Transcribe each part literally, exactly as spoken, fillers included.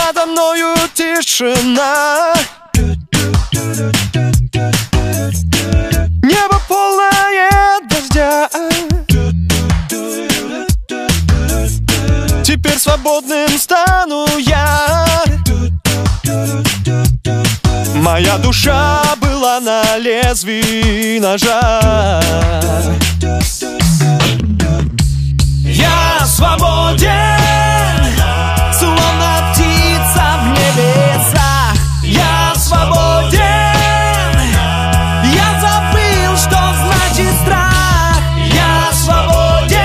Надо мною тишина, небо полное дождя. Теперь свободным стану я. Моя душа была на лезвии ножа. Я свободен, словно птица в небесах. Я свободен, я забыл, что значит страх. Я свободен,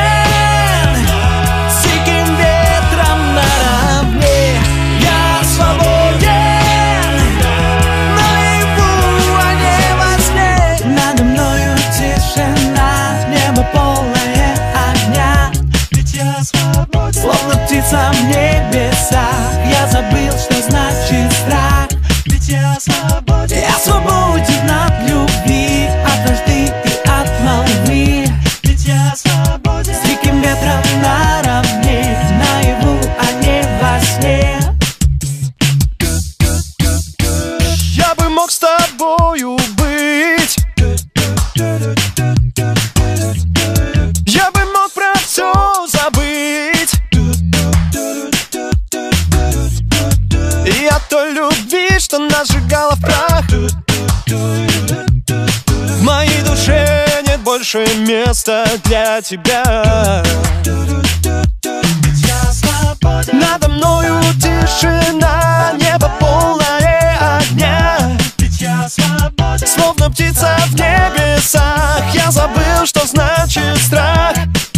с диким ветром наравне. Я свободен, наяву, а не во сне. Надо мною тишина, небо полное огня. Ведь я свободен, словно птица в небесах. Я забыл, что значит страх. ведь я свободен. Я свободен от любви, от вражды и от молвы. Ведь я свободен, С диким ветром наравне, наяву, а не во сне. я бы мог с тобою быть. Я бы мог про все забыть. И от той любви, что нас сжигала в прах. В моей душе нет больше места для тебя. Надо мною тишина, небо полное огня. Словно птица в небесах. Я забыл, что значит страх.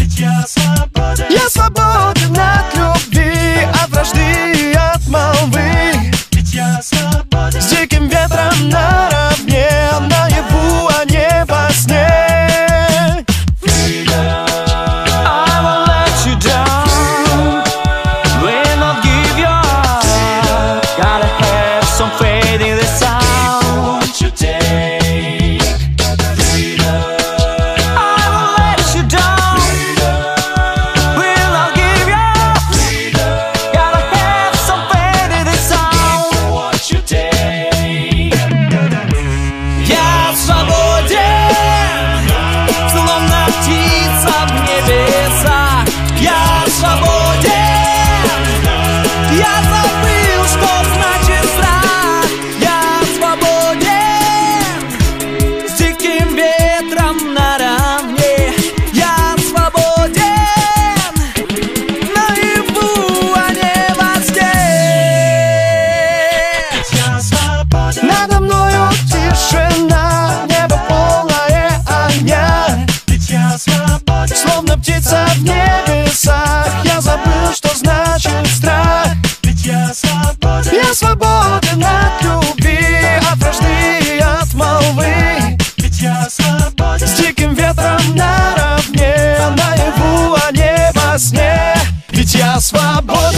Я свободен от любви, от вражды и от молвы. С диким ветром наравне, наяву, а не во сне. I won't let you down, will not give you up. Gotta have some faith in the sound. I won't let you down, will not give you up. Gotta have some faith in the sound. Я свободен, словно птица в небесах. Я свободен, я забыл, что значит страх. Я свободен, с диким ветром наравне. Я свободен, наяву, а не во сне. Надо мною тишина, небо полное огня. Словно птица в небесах. Я забыл, что значит страх. Я свободен от любви, от вражды и от молвы. С диким ветром наравне, наяву, а не во сне. Ведь я свободен.